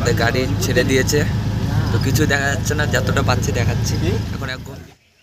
আমাদের গাড়ি ছেড়ে দিয়েছে, তো কিছু দেখা যাচ্ছে না, যতটা পাচ্ছি দেখাচ্ছি। এখন একদম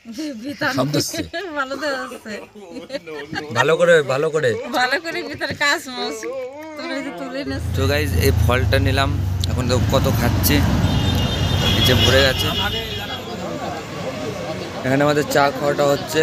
ভালো করে ভিতরে কাজ তো গাইস এই ফলটা নিলাম, এখন তো কত খাচ্ছে, নিচে ভরে গেছে। এখানে আমাদের চা খাওয়াটা হচ্ছে।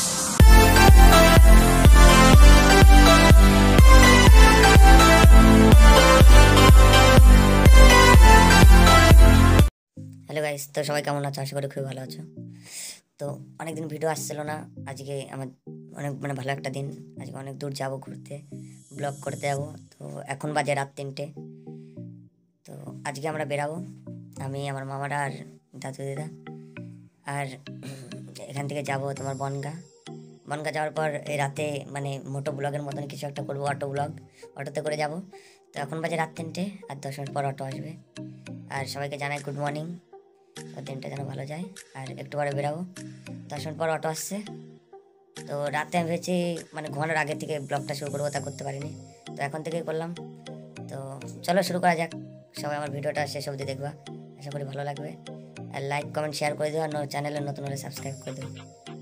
হ্যালো গাইস, তো সবাই কেমন আছো? আশা করি খুবই ভালো আছো। তো অনেকদিন ভিডিও আসছিল না, আজকে আমার অনেক ভালো একটা দিন। আজকে অনেক দূর যাব ঘুরতে, ব্লগ করতে যাবো। তো এখন বাজে রাত 3টে। তো আজকে আমরা বেরাবো, আমি, আমার মামারা আর দাদু দিদা। আর এখান থেকে যাব তোমার বনগা যাওয়ার পর এই রাতে মোটো ব্লগের মতন কিছু একটা করবো, অটো ব্লগ, অটোতে করে যাব। তো এখন বাজে রাত 3টে, আর 10 মিনিট পর অটো আসবে। আর সবাইকে জানাই গুড মর্নিং, দিনটা যেন ভালো যায়। আর একটু পরে বেরাবো, 10 মিনিট পর অটো আসছে। তো রাতে আমি ভেবেছি ঘুমানোর আগে থেকে ব্লগটা শুরু করবো, তা করতে পারিনি, তো এখন থেকেই করলাম। তো চলো শুরু করা যাক। সবাই আমার ভিডিওটা শেষ অবধি দেখবা, আশা করি ভালো লাগবে। আর লাইক কমেন্ট শেয়ার করে দিও, আর চ্যানেলে নতুন হলে সাবস্ক্রাইব করে দিও।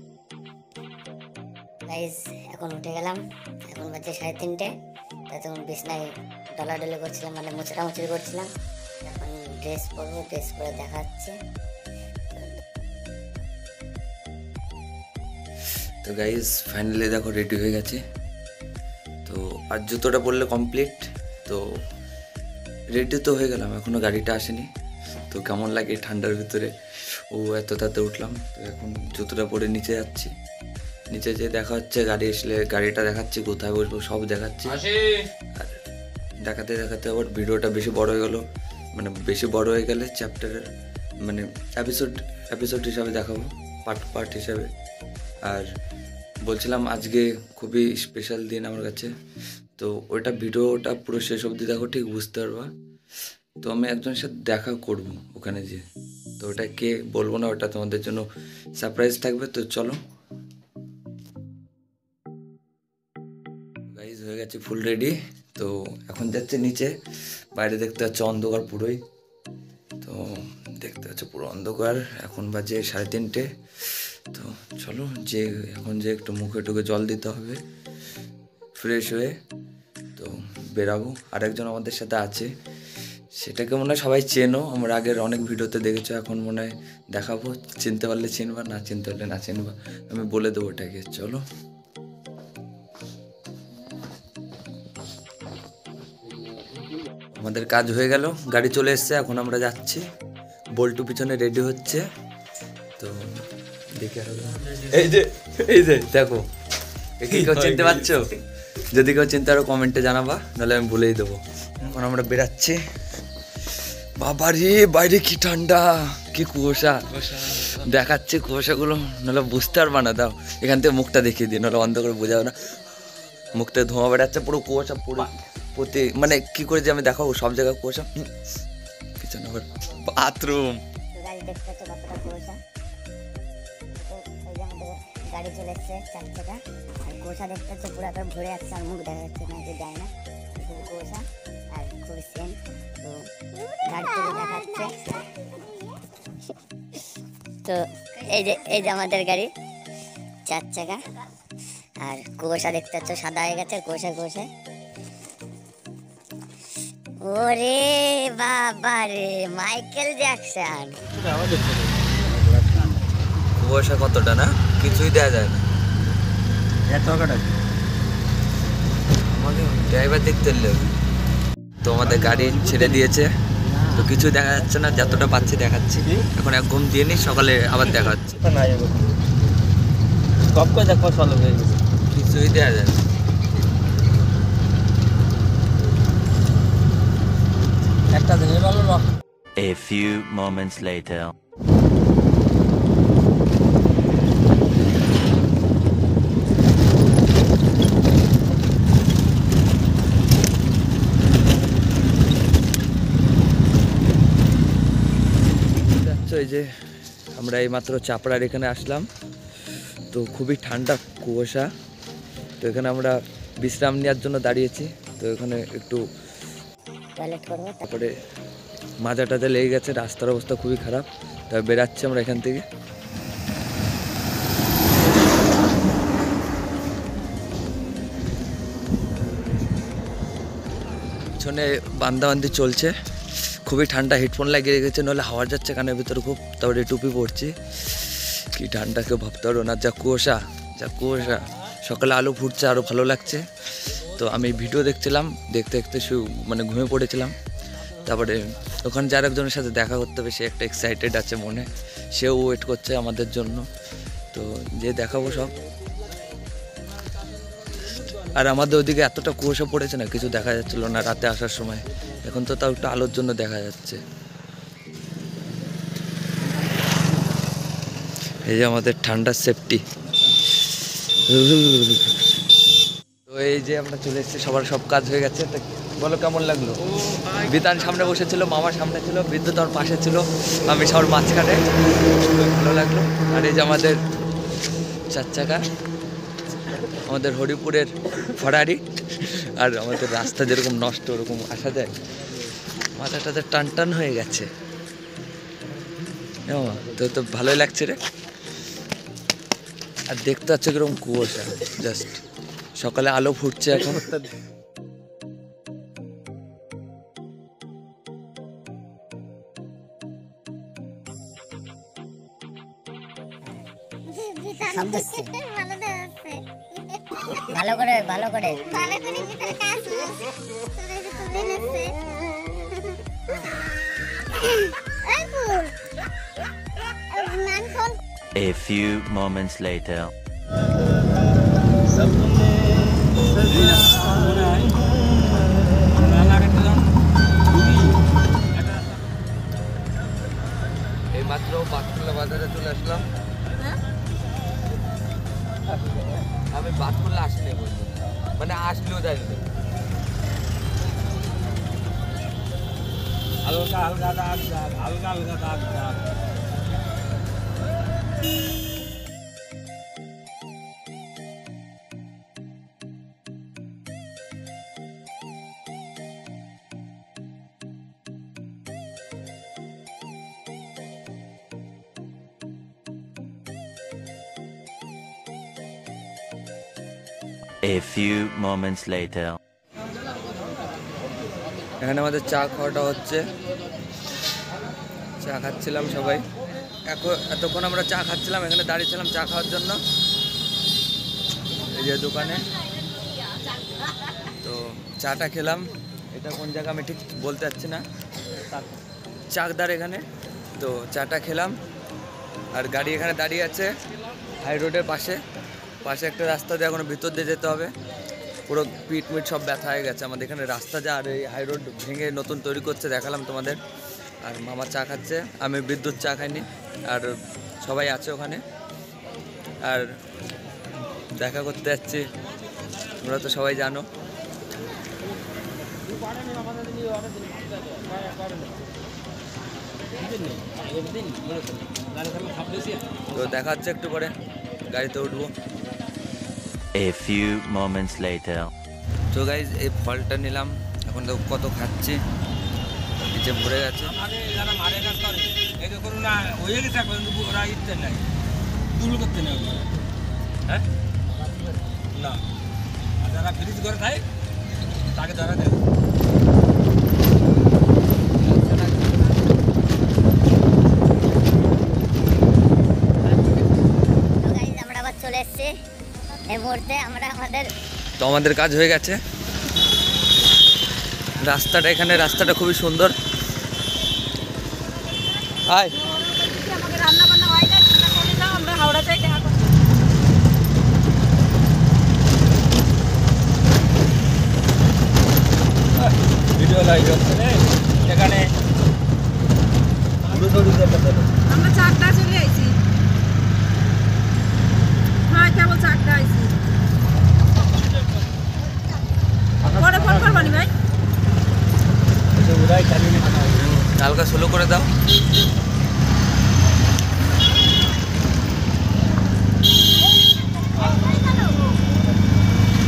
গাইস এখন উঠে গেলাম, এখন বাজে 3:30। তখন বিছনায় ডলাডলি করছিলাম, মোছাটামুচি করছিলাম। এখন ড্রেস পরবো, ড্রেস পরে দেখাচ্ছে। তো গাইস ফাইনালি দেখো রেডি হয়ে গেছে। তো আর জুতোটা পরলে কমপ্লিট। তো রেডি তো হয়ে গেলাম, এখনও গাড়িটা আসেনি। তো কেমন লাগে ঠান্ডার ভিতরে, এত তাতে উঠলাম। তো এখন জুতোটা পরে নিচে যাচ্ছি, নিচে যেয়ে দেখা হচ্ছে গাড়ি আসলে গাড়িটা দেখাচ্ছি, কোথায় বসবো সব দেখাচ্ছি। আর দেখাতে দেখাতে আবার ভিডিওটা বেশি বড় হয়ে গেল, বেশি বড় হয়ে গেলে চ্যাপ্টারের এপিসোড হিসাবে দেখাবো, পার্ট হিসাবে। আর বলছিলাম আজকে খুবই স্পেশাল দিন আমার কাছে, তো ওইটা ভিডিওটা পুরো শেষ অবধি দেখো, ঠিক বুঝতে পারবা। তো আমি একজনের সাথে দেখা করব ওখানে যে, তো ওটা কে বলবো না, ওটা তোমাদের জন্য সারপ্রাইজ থাকবে। তো চলো গাইজ, হয়ে গেছে ফুল রেডি। তো এখন যাচ্ছে নিচে, বাইরে দেখতে পাচ্ছ অন্ধকার পুরোই। তো দেখতে পাচ্ছ পুরো অন্ধকার, এখন বাজে 3:30। তো চলো এখন একটু মুখে টুকে জল দিতে হবে, ফ্রেশ হয়ে তো বেরাবো। আরেকজন আমাদের সাথে আছে, সেটাকে মনে হয় সবাই চেনো, আমরা আগের অনেক ভিডিওতে দেখেছো। এখন মনে হয় দেখাবো, চিনতে পারলে চিনবা, না চিনতে পারলে না চিনবা, আমি বলে দেবো ওটাকে। চলো আমাদের কাজ হয়ে গেল, গাড়ি চলে এসছে, এখন আমরা যাচ্ছি। বল্টু পিছনে রেডি হচ্ছে। তো দেখে এই যে দেখো, কেউ চিনতে পারছো? যদি কেউ চিনতে পারো কমেন্টে জানাবা, নাহলে আমি বলেই দেবো। এখন আমরা বেরাচ্ছি। বাবা রে, বাইরে কি ঠান্ডা, কি কুয়াশা দেখাচ্ছে, কুয়াশাগুলো নাহলে বুঝতে পারবা না। দাও এখান থেকে মুখটা দেখিয়ে দিই, নাহলে অন্ধ করে বোঝাবে না। মুখ থেকে ধোঁয়া বেড়াচ্ছে, পুরো কুয়াশা, পুরো প্রতি কি করে যে আমি দেখাবো, সব জায়গায় কুয়াশা। পিছনে আবার বাথরুম। গাড়ি চলে এসছে 4 চাকা, আর কুয়াশা দেখতে হচ্ছে পুরো একবার ভরে যাচ্ছে, আর মুখ দেখা যাচ্ছে না, যায় না, শুধু কুয়াশা আর খুব সেন। তো গাড়ি থেকে দেখাচ্ছে। তো এই যে আমাদের গাড়ি 4 চাকা, আর কুয়াশা দেখতে হচ্ছে সাদা হয়ে গেছে, কুয়াশায়। ওরে বাবা রে, মাইকেল জ্যাকসন। কুয়াশা কতটা না, কিছুই দেওয়া যায় না। আমাকে ড্রাইভার দেখতে এলে। তো আমাদের গাড়ি ছেড়ে দিয়েছে, তো কিছু দেখা যাচ্ছে না, যতটা পাচ্ছি দেখাচ্ছি। এখন এক ঘুম দিয়ে নি, সকালে আবার দেখা হচ্ছে। কিছুই দেওয়া যায় না। A few moments later. এই যে আমরা এইমাত্র চাপড়ার এখানে আসলাম, তো খুবই ঠান্ডা কুয়াশা। তো এখানে আমরা বিশ্রাম নেওয়ার জন্য দাঁড়িয়েছি। তো এখানে একটু টয়লেট করবো, তারপরে মাজা টাজা লেগে গেছে, রাস্তার অবস্থা খুবই খারাপ। তবে বেরাচ্ছি আমরা এখান থেকে। পিছনে বান্দাবান্দি চলছে, খুবই ঠান্ডা, হেডফোন লাগিয়ে রেখেছে, নাহলে হাওয়া যাচ্ছে কানের ভিতরে খুব। তারপরে টুপি পরছি, কি ঠান্ডা কেউ ভাবতে পারো না। যা কুয়াশা, যা কুয়াশা। সকালে আলো ফুটছে, আরও ভালো লাগছে। তো আমি ভিডিও দেখছিলাম, দেখতে দেখতে মানে ঘুমিয়ে পড়েছিলাম। তারপরে ওখানে যার একজনের সাথে দেখা করতে হবে, সে একটা এক্সাইটেড আছে মনে, সেও ওয়েট করছে আমাদের জন্য। তো যে দেখাবো সব। আর আমাদের ওদিকে এতটা কুয়াশা পড়েছে না, কিছু দেখা যাচ্ছিল না রাতে আসার সময়। এখন তো তাও একটু আলোর জন্য দেখা যাচ্ছে। এই যে আমাদের ঠান্ডার সেফটি। তো এই যে আমরা চলে এসেছি, সবার সব কাজ হয়ে গেছে। তো বলো কেমন লাগলো? বিতান সামনে বসেছিল, মামা সামনে ছিল, বিদ্যুৎ আমার পাশে ছিল, আমি সবার মাঝখানে। ভালো লাগলো। আর এই যে আমাদের 4 চাকা, আমাদের হরিপুরের ফরারি। আর আমাদের রাস্তা যেরকম নষ্ট, ওরকম আসা যায়। মাথাটাতে টান টান হয়ে গেছে। তো ভালোই লাগছে রে। আর দেখতে পাচ্ছ কিরকম কুয়াশা, জাস্ট সকালে আলো ফুটছে এখন। ভালো করে ভালো করে A few moments later. এই মাত্র বাতকুল্লা বাজারে চলে আসলাম। আমি বাতকুল্লা আসিনি বলতে, মানে আসলেও জানি। হালকা হালকা দাগ দাগ, হালকা হালকা দাগ দাগ। A few moments later. এখানে আমাদের চা খাওয়াটা হচ্ছে, চা খাচ্ছিলাম সবাই। এতক্ষণ আমরা চা খাচ্ছিলাম, এখানে দাঁড়িয়েছিলাম চা খাওয়ার জন্য, এই যে দোকানে। তো চাটা খেলাম। এটা কোন জায়গা আমি ঠিক বলতে পারছি না, চাকদার এখানে। তো চাটা খেলাম। আর গাড়ি এখানে দাঁড়িয়ে আছে হাই রোডের পাশে। একটা রাস্তা দিয়ে এখনো ভিতর দিয়ে যেতে হবে। পুরো পিঠ মিট সব ব্যথা হয়ে গেছে আমাদের এখানে রাস্তা যা। আর এই হাই রোড ভেঙে নতুন তৈরি করছে, দেখালাম তোমাদের। আর মামা চা খাচ্ছে, আমি বিদ্যুৎ চা খাইনি। আর সবাই আছে ওখানে। আর দেখা করতে যাচ্ছি, তোমরা তো সবাই জানো। তো দেখা হচ্ছে একটু পরে, গাড়িতে উঠবো। A few moments later. তো গাইজ এই ফলটা নিলাম, এখন তো কত খাচ্ছি, নিচে ভরে গেছে। যারা মারে কাজ করে এই তো করুন না, হয়ে গেছে এখন ওরা ইচ্ছে নাই, দূর করতে নেই। হ্যাঁ না, আর যারা ফ্রিজ করে থাকে তাকে ধরা দেয়। আমরা আবার চলে এসেছি এই মুহূর্তে। তো আমাদের কাজ হয়ে গেছে। রাস্তাটা এখানে, রাস্তাটা খুবই সুন্দর। হাই, আমাকে রান্না বান্না হয় না, চিন্তা করে যাও, আমরা হাওড়াতেই দেখা করব। ভিডিও লাইভ এখানে আমরা চাকদা চলে আইছি। হ্যাঁ কেবল চাকদা আইছি। পরে ফোন করবানি ভাই। হালকা স্লো করে দাও।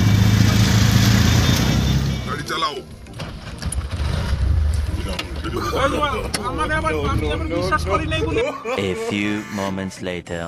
গাড়ি চালাও। A few moments later.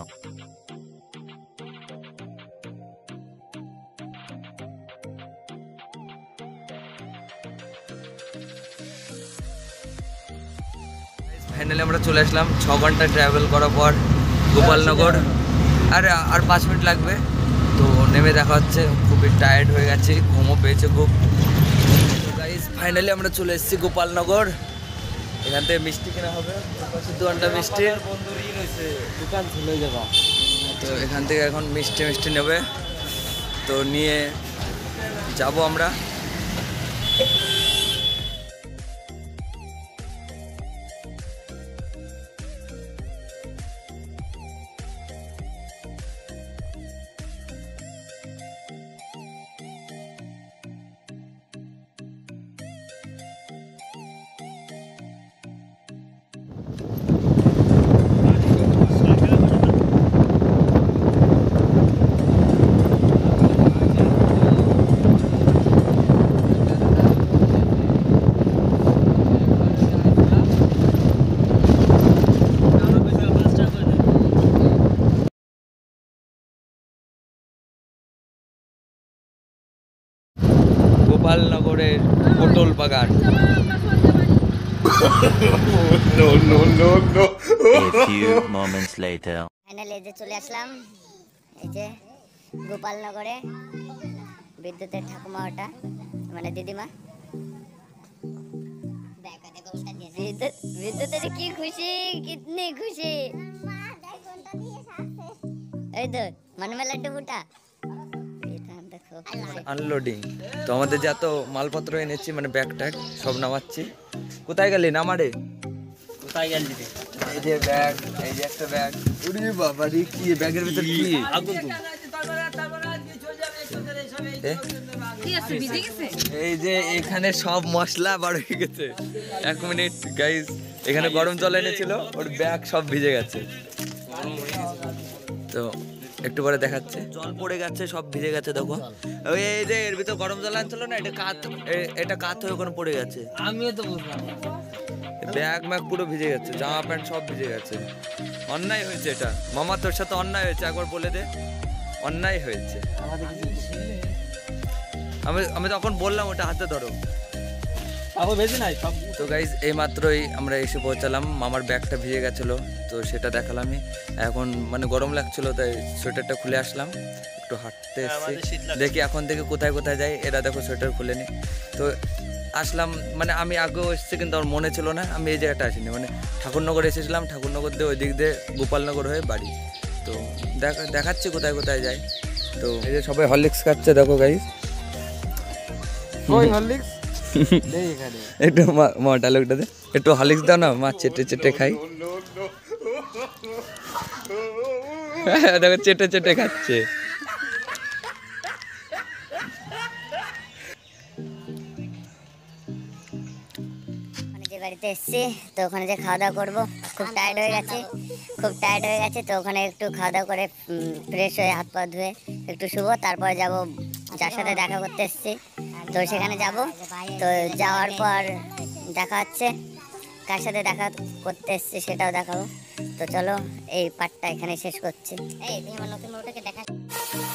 Finally আমরা চলে আসলাম 6 ঘন্টা ট্রাভেল করার পর গোপালনগর। আর 5 মিনিট লাগবে। তো নেমে দেখা হচ্ছে, খুবই টায়ার্ড হয়ে গেছি, ঘুমও পেয়েছে খুব। তো গাইস ফাইনালি আমরা চলে এসেছি গোপালনগর। এখান থেকে মিষ্টি কেনা হবে, 2 ঘন্টা মিষ্টি দোকান চলে যাবো। তো এখান থেকে এখন মিষ্টি নেবে, তো নিয়ে যাব আমরা। গোপালনগরের পটল বাগান। A few moments later. Finally এই যে চলে আসলাম এই যে গোপালনগরে। বিদ্যুতের ঠাকুমা ওটা, মানে দিদিমা। বিদ্যুতের কি খুশি, কিতনি খুশি। এই তো মনমেলা টুকুটা আনলোডিং। তো আমাদের যত মালপত্র এনেছি, মানে ব্যাগ ট্যাগ সব নামাচ্ছি। কোথায় গেলি? নামারে কোথায় গেলি? এই যে ব্যাগ, এই যে একটা ব্যাগ। উড়ি বাবা রে, কি ব্যাগের ভিতর কি? এই যে এখানে সব মশলা বার হয়ে গেছে। 1 মিনিট গাইস, এখানে গরম জল এনেছিল, ওর ব্যাগ সব ভিজে গেছে। তো একটু পরে দেখাচ্ছে, জল পড়ে গেছে, সব ভিজে গেছে। দেখো ওই এই যে এর ভিতর গরম জল আনছিল না, এটা কাত হয়ে ওখানে পড়ে গেছে। আমিও তো বুঝলাম, ব্যাগ ম্যাগ পুরো ভিজে গেছে, জামা প্যান্ট সব ভিজে গেছে। অন্যায় হয়েছে এটা মামা, তোর সাথে অন্যায় হয়েছে, একবার বলে দে। অন্যায় হয়েছে। আমি তখন বললাম ওটা হাতে ধরো। তো গাইজ এই মাত্রই আমরা এসে পৌঁছালাম। মামার ব্যাগটা ভিজে গেছিলো, তো সেটা দেখালামই। এখন মানে গরম লাগছিল, তাই সোয়েটারটা খুলে আসলাম, একটু হাঁটতে এসেছি। দেখি এখন থেকে কোথায় কোথায় যাই। এরা দেখো সোয়েটার খুলেনি। তো আসলাম, মানে আমি আগেও এসেছি কিন্তু আমার মনে ছিল না আমি এই জায়গাটা আসিনি। মানে ঠাকুরনগর এসেছিলাম, ঠাকুরনগর দিয়ে ওই দিক দিয়ে গোপালনগর হয়ে বাড়ি। তো দেখাচ্ছি কোথায় কোথায় যাই। তো এই যে সবাই হরলিক্স খাচ্ছে, দেখো গাইজ। একটু ডায়লগটা দে, একটু হরলিক্স দাও না, মা চেটে চেটে খাই। দেখো চেটে চেটে খাচ্ছে। যে বাড়িতে এসেছি, তো ওখানে যে খাওয়া দাওয়া করবো, খুব টায়ার্ড হয়ে গেছে। তো ওখানে একটু খাওয়া দাওয়া করে ফ্রেশ হয়ে হাত পা ধুয়ে একটু শুবো, তারপরে যাব যার সাথে দেখা করতে এসেছি, তো সেখানে যাব। তো যাওয়ার পর দেখা হচ্ছে, কার সাথে দেখা করতে এসেছি সেটাও দেখাবো। তো চলো এই পার্টটা এখানে শেষ করছি। এই তুমি আমার নতুন বউটাকে দেখা।